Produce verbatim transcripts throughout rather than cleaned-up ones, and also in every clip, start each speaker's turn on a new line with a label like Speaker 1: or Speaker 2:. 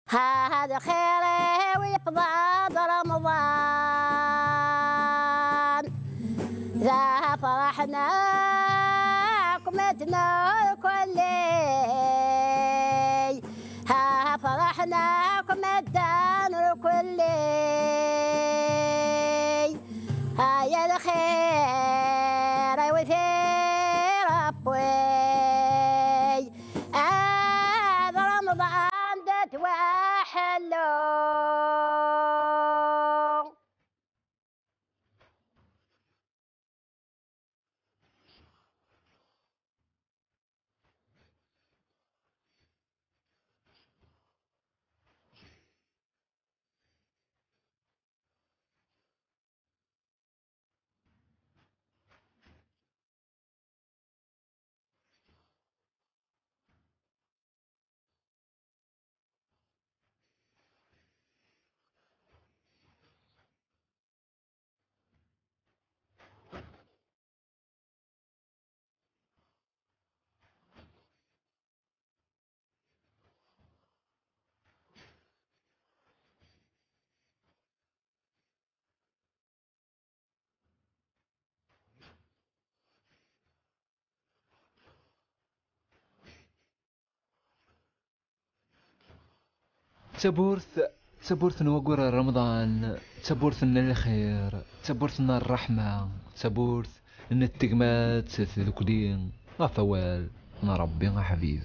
Speaker 1: هذا خيري ويقضى رمضان ذا فرحنا قمتنا كل ها فرحنا قمتنا كل هيا الخير وفي ربي هذا رمضان تتوحلو
Speaker 2: تبورث تبورث نوقر رمضان تبورث لنا الخير تبورث لنا الرحمة تبورث لنا التقمات ذكلين غفوال نربي حبيب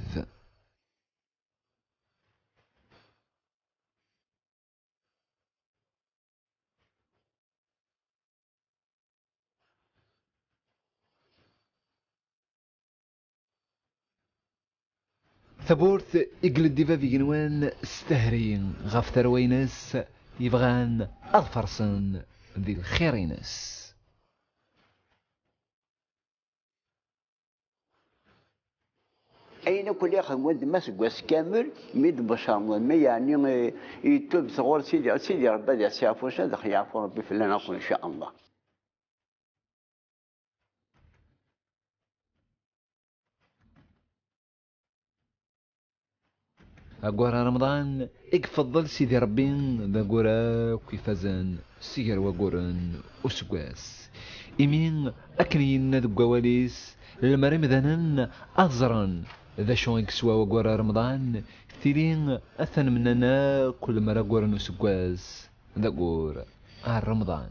Speaker 2: ثبورث يقلد ديفا في جنوان استهرين غاف ثروينس يبغان أظفرسن ذي الخيرينس
Speaker 3: أين كل ياخذ مود مسقوس كامل ميد بشر ما يعني يتوب صغور سيدي سيدي ربي يعفوش هذا يعفو ربي في لنا نقول إن شاء الله.
Speaker 2: أقورا رمضان اقفضل سيدي ربي ذا قورا كيفازن سيجر وقورن أسقاس إمين أكنين ذا قواليس المريم ذنن أزرن ذا شو يكسوا وقورا رمضان ثيرين أثن مننا كل مرة قورن أسقاس ذا قور رمضان.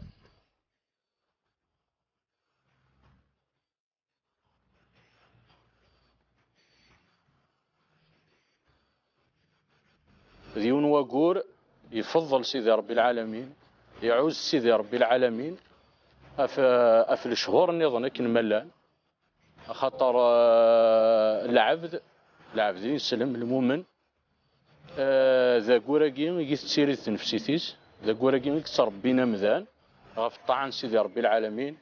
Speaker 4: ذيون وقور يفضل سيدي ربي العالمين يعوز سيدي ربي العالمين أف أف الشهور نظن كن ملان خاطر العبد العبد يسلم المؤمن ذا قوراكين يتسيري تنفسيتيس ذا قوراكين يكسر ربينا مذان غف طعن سيدي ربي العالمين.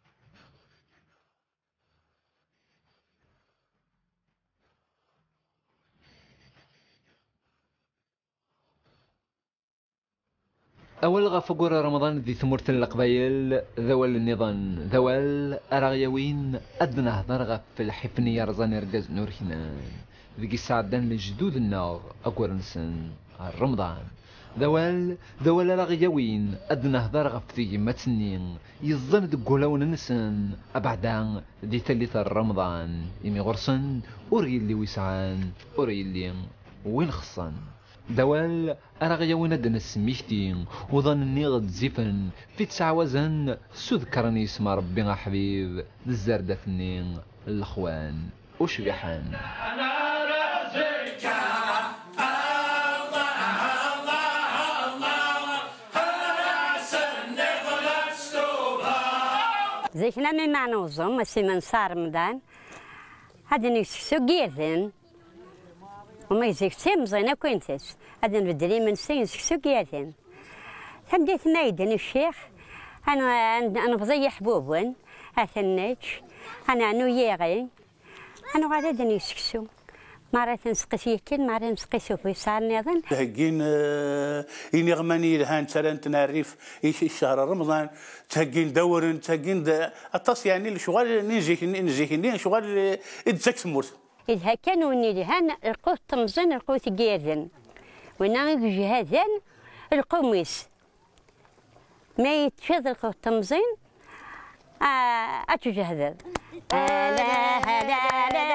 Speaker 2: أول غفقور رمضان ذي ثمرة القبايل ذوال النظام ذوال أراغيوين أدنى هضر غف الحفنية رزان يرقز نورهنان ذي سعدان لجدود النار أقور نسن رمضان ذوال ذوال أراغيوين أدنى هضر غف ذي متنين يظن دقولون نسن أبعدان ذي ثالث رمضان يمي غرسن أوري اللي ويسعان أوري اللي وين خصن دوال أراغيونا دنا السميشتين وظنني غد زفن في تسعوزن سذكرني اسم ربي حبيب الزردة ثنين الأخوان وشبيحان.
Speaker 1: زيكنا من معنى وزم مسي من صار رمضان هذا نكسو جيرذن وما يزيك تيم زينة كوينتس هذا نبدلي من سين سكسو قياثين تبديت مايدن الشيخ أنا أنا بزي حبوبون أثنج أنا عنو ياغي أنا غادا دني سكسو مرة نسقسي كل مرة نسقسو في صار نظن
Speaker 5: تهجين إني غماني لهان ترى نعرف إيش الشهر رمضان تهجين دور تهجين التص يعني الشغال نجيك نجيك شغال إدزك سموت
Speaker 1: إذا كانوا نيلهان القوت تمزن القوت جيرذن وين يجي هذا القميص ما يتشد التمزين أتجهز لا لا لا لا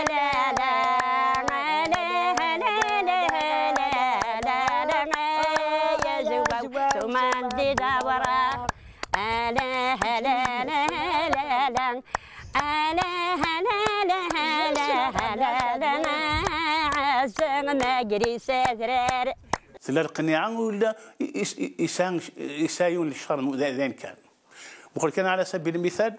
Speaker 1: ما جري سادرار
Speaker 5: لا القناعة ولا يسان يسايون الشر ذين كان بقول كان على سبيل المثال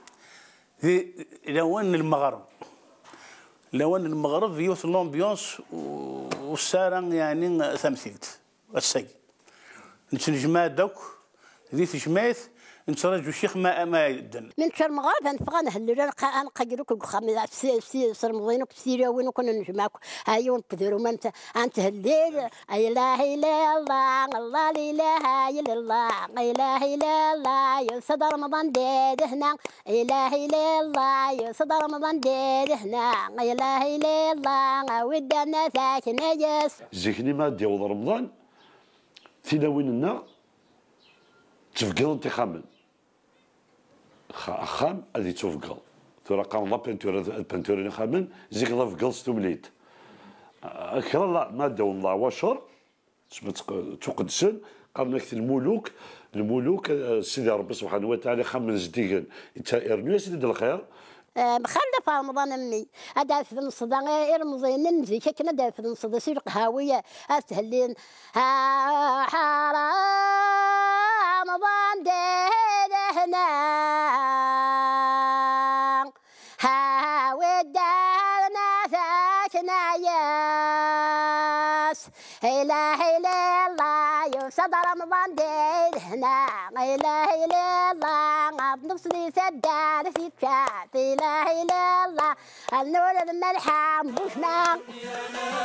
Speaker 5: لو ان المغرب لو ان المغرب يوث لومبيونس والسارة يعني ثمثيلت السي نتنجمع دوك ذي تجمعت نترجو الشيخ ما ما يدن
Speaker 6: من شر مغارب نفقا نهلل نلقى نقدروك خمس سي سي صرمضين وكسيرة وين كنا نجمعك هايون بدرو ما انت انت هليل اي لا اله الا الله الله لا اله الا الله لا اله الا الله يا صدر رمضان ديد هنا لا اله الا الله يا صدر رمضان ديد هنا لا اله الا الله ودنا ساكن نجس
Speaker 7: زيكني ما ديال رمضان تناوين لنا تفقد انتخابا خام هذه تفقل ترى قام لا بنتور البنتور خامن زيك لا فقل ستمليت كرا لا ما داو الله وشر تقدسن قام لك الملوك الملوك سيدي ربي سبحانه وتعالى خامن زديقن انت ارنو يا سيدي الخير
Speaker 6: مخلف رمضان امي هذا في الصدا غير مزين نمزي كنا دا في الصدا سير قهاويه استهلين حرام رمضان ديد هنا ها ودارنا ساكنا ياس اله الا الله يوسد رمضان ديد هنا اله الا الله نفسي سدار في كات اله الا الله النور الملحم بوشنا